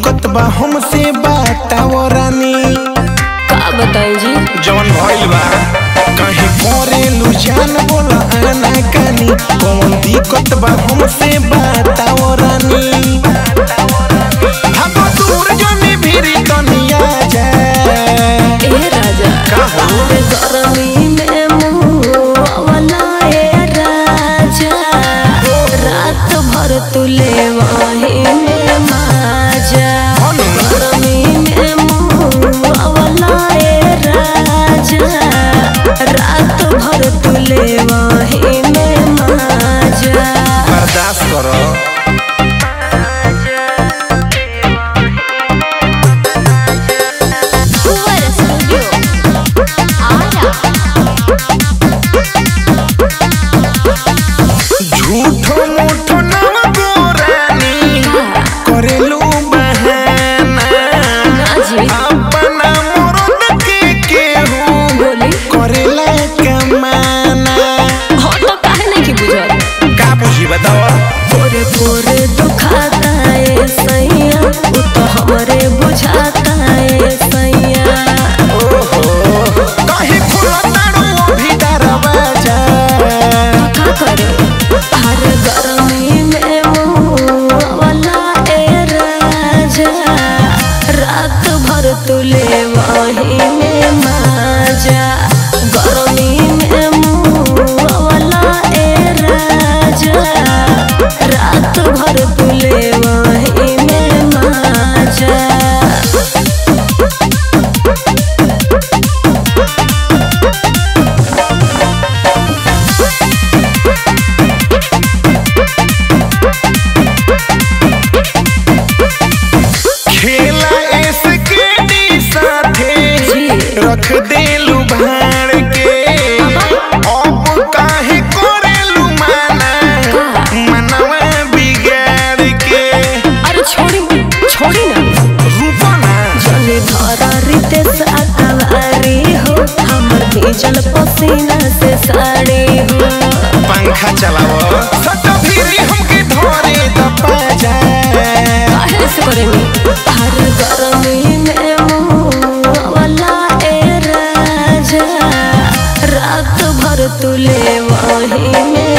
दिक्कत बा हमसे बताओ रानी। का बताई जी जवन भइल बा कहीं करेलू जान बोला आना कानी। कौन दिक्कत बा हमसे बताओ रानी। भागो दूर जनी भीरी तनिया जा ए राजा का हो गरमी में मुँह वाला ए राजा रात भर तुले वही में माजा। गरमी में मुँह वाला ए राजा रात भर तुले वही में माजा। बर्दाश्त करो। झूठो मूठो नव गोरानी करेलू बहाना। अपना मुर्द के केहू करेला कमाना। का बुझी बताओ। पोरे पोरे दुखाता है सैया उ तो हमरे बुझाता है सैया। ओहो कहीं खुला तारू भी दरवाजा। का करे हर गरमी में मुँह वाला ए राजा रात भर तुले वही में माजा। गरमी में मुँह वाला ए राजा रात भर तुले वही में माजा। खेला इसके डी साथे रख देलू भाड़ के। अब काहे करेलू माना मनवा बिगाड़ के। अरे छोड़ी ना रूपा ना जले धरा रितेश अकवारी हो हमर भीजल पसीना से साड़ी हो। पंखा चलाओ सट भीरी हमके धरे दबा जा। काहे से करेनी हर गरमी में मुँह वाला ए राजा रात भर तुले वही में